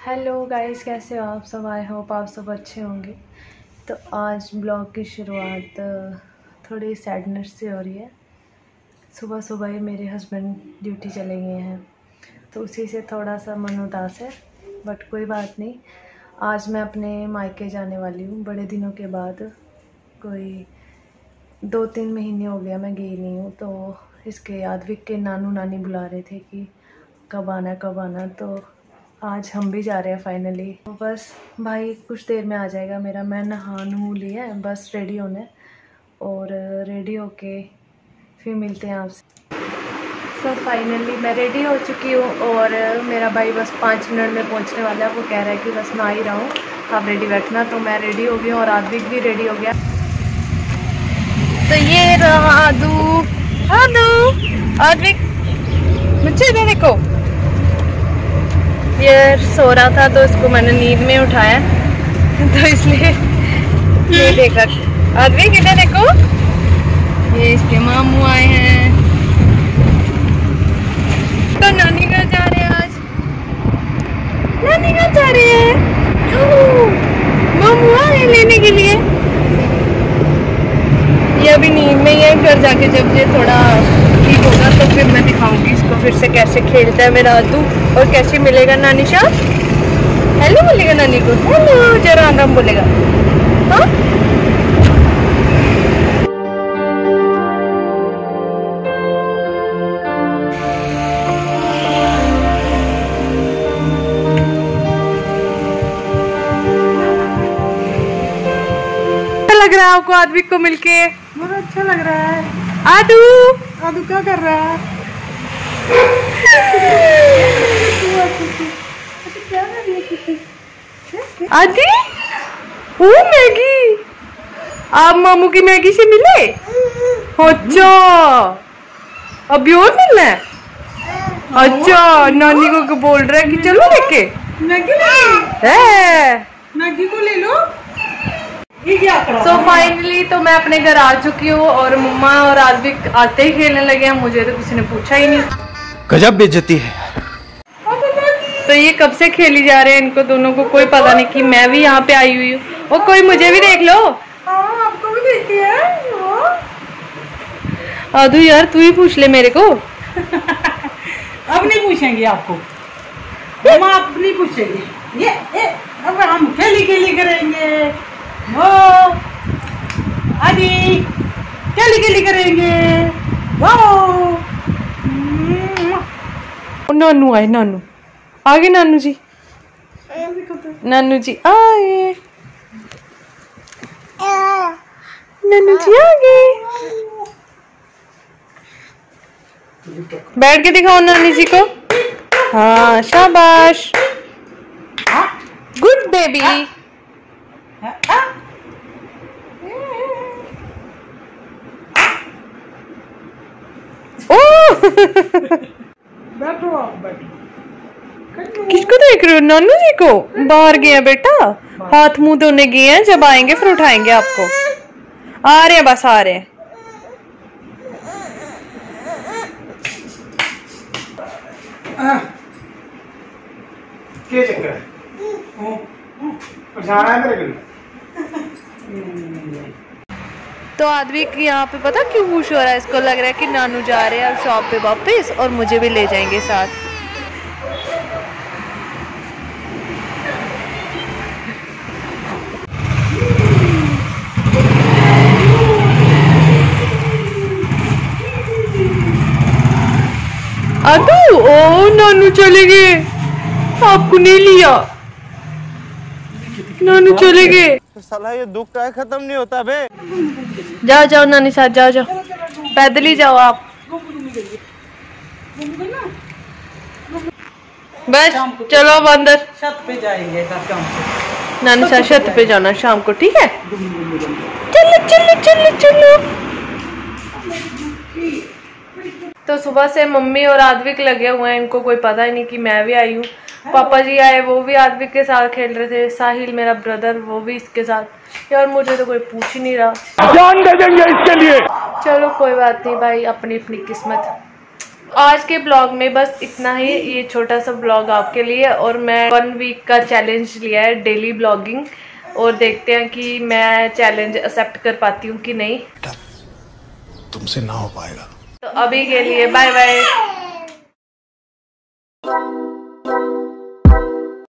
Hello guys, कैसे हो आप सब। आई होप आप सब अच्छे होंगे। तो आज ब्लॉग की शुरुआत थोड़ी सैडनेस से हो रही है। सुबह सुबह ही मेरे हस्बैंड ड्यूटी चले गए हैं, तो उसी से थोड़ा सा मन उदास है, बट कोई बात नहीं। आज मैं अपने मायके जाने वाली हूँ बड़े दिनों के बाद। कोई 2-3 महीने हो गया मैं गई नहीं हूँ। तो इसके आद्विक के नानू नानी बुला रहे थे कि कब आना, तो आज हम भी जा रहे हैं फाइनली। तो बस भाई कुछ देर में आ जाएगा मेरा। मैं नहा लिया है, बस रेडी होना है और रेडी होके फिर मिलते हैं आपसे। सो फाइनली मैं रेडी हो चुकी हूँ और मेरा भाई बस 5 मिनट में पहुँचने वाला है। वो कह रहा है कि बस मैं आ ही रहा हूँ, आप रेडी बैठना। तो मैं रेडी हो गई हूँ और आद्विक भी रेडी हो गया। तो ये रहा आद्विक, मुझे इधर देखो। ये सो रहा था तो इसको मैंने नींद में उठाया, तो इसलिए ये देखा। आद्विक इधर देखो, ये इसके मामू आए हैं। तो नानी घर जा रहे हैं आज, नानी घर जा रहे हैं। मामू आए लेने के लिए। ये अभी नींद में ही है, घर जाके जब ये थोड़ा ठीक होगा तो फिर मैं दिखाऊंगी इसको फिर से कैसे खेलता है मेरा आदू और कैसे मिलेगा नानी शाह। हेलो बोलेगा नानी को, हेलो जरा आराम बोलेगा। हाँ लग रहा है आपको आद्विक को मिलके? बहुत अच्छा लग रहा है। आदू आदू क्या कर रहा है? आदि ओ मैगी, आप मामू की मैगी से मिले? अच्छा अभी और मिलना है? अच्छा नानी को बोल रहा है कि चलो लेके मैगी मैगी को ले लो। तो फाइनली तो मैं अपने घर आ चुकी हूँ और मम्मा और आद्विक आते ही खेलने लगे हैं। मुझे तो किसी ने पूछा ही नहीं। गजब बेइज्जती है। तो ये कब से खेली जा रहे हैं, इनको दोनों को कोई पता नहीं कि मैं भी यहाँ पे आई हुई हूँ। और कोई मुझे भी देख लो। आपको भी देखती है। आदू यार तू ही पूछ ले मेरे को। अब नहीं पूछेंगे आपको, मम्मा आप नहीं पूछेंगे। ये अब हम खेली करेंगे। वो आदि खेली करेंगे। वो नानू आए, नानू आगे, नानू जी आए, नानू जी आगे। बैठ के दिखाओ नानी जी को। हाँ शाबाश, गुड बेबी। बैठो आप, बैठो। किसको देख रहे हो? नानू जी को। बाहर गए हैं बेटा, हाथ मुंह धोने गए हैं। जब आएंगे फिर उठाएंगे आपको। आ रहे हैं, बस आ रहे हैं। क्या चक्कर है? परेशान है मेरे को। तो आद्विक यहाँ पे पता क्यों खुश हो रहा है? इसको लग रहा है कि नानू जा रहे हैं शॉप पे वापस और मुझे भी ले जाएंगे साथ। आदू ओ नानू चले गए, आपको नहीं लिया। नानू चले गए। साला ये दुख का खत्म नहीं होता बे। जाओ जाओ नानी साथ जाओ, पैदल ही जाओ आप। बस चलो अब अंदर। छत पे जाएंगे नानी साथ छत पे जाना शाम को, ठीक है? चलो चलो चलो चलो। तो सुबह से मम्मी और आद्विक लगे हुए हैं, इनको कोई पता ही नहीं कि मैं भी आई हूँ। पापा जी आए, वो भी आद्विक के साथ खेल रहे थे। साहिल मेरा ब्रदर, वो भी इसके साथ। यार मुझे तो कोई पूछ ही नहीं रहा। जान दे देंगे इसके लिए। चलो कोई बात नहीं भाई, अपनी अपनी किस्मत। आज के ब्लॉग में बस इतना ही, ये छोटा सा ब्लॉग आपके लिए। और मैं 1 वीक का चैलेंज लिया है, डेली ब्लॉगिंग, और देखते हैं कि मैं चैलेंज एक्सेप्ट कर पाती हूँ कि नहीं। तुमसे ना हो पाएगा। तो अभी के लिए बाय बाय।